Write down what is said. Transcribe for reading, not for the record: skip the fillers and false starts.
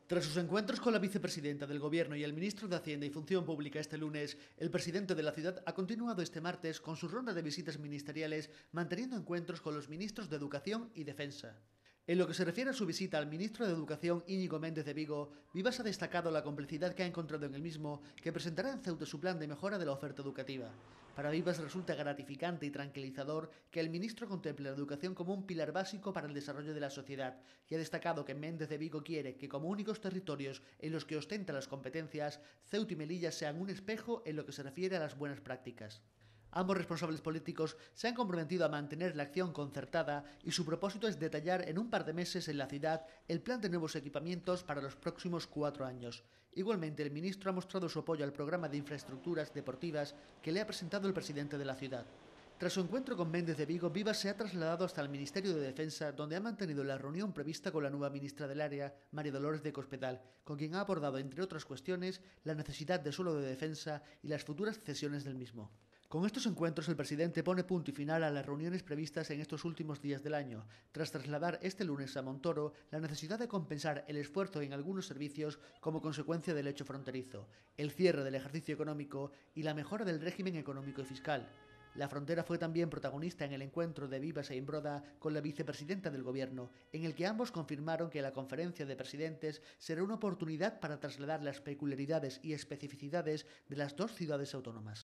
Tras sus encuentros con la vicepresidenta del Gobierno y el ministro de Hacienda y Función Pública este lunes, el presidente de la ciudad ha continuado este martes con su ronda de visitas ministeriales, manteniendo encuentros con los ministros de Educación y Defensa. En lo que se refiere a su visita al ministro de Educación Íñigo Méndez de Vigo, Vivas ha destacado la complicidad que ha encontrado en el mismo, que presentará en Ceuta su plan de mejora de la oferta educativa. Para Vivas resulta gratificante y tranquilizador que el ministro contemple la educación como un pilar básico para el desarrollo de la sociedad, y ha destacado que Méndez de Vigo quiere que, como únicos territorios en los que ostenta las competencias, Ceuta y Melilla sean un espejo en lo que se refiere a las buenas prácticas. Ambos responsables políticos se han comprometido a mantener la acción concertada y su propósito es detallar en un par de meses en la ciudad el plan de nuevos equipamientos para los próximos 4 años. Igualmente, el ministro ha mostrado su apoyo al programa de infraestructuras deportivas que le ha presentado el presidente de la ciudad. Tras su encuentro con Méndez de Vigo, Vivas se ha trasladado hasta el Ministerio de Defensa, donde ha mantenido la reunión prevista con la nueva ministra del área, María Dolores de Cospedal, con quien ha abordado, entre otras cuestiones, la necesidad de suelo de defensa y las futuras cesiones del mismo. Con estos encuentros, el presidente pone punto y final a las reuniones previstas en estos últimos días del año, tras trasladar este lunes a Montoro la necesidad de compensar el esfuerzo en algunos servicios como consecuencia del hecho fronterizo, el cierre del ejercicio económico y la mejora del régimen económico y fiscal. La frontera fue también protagonista en el encuentro de Vivas e Imbroda con la vicepresidenta del Gobierno, en el que ambos confirmaron que la conferencia de presidentes será una oportunidad para trasladar las peculiaridades y especificidades de las dos ciudades autónomas.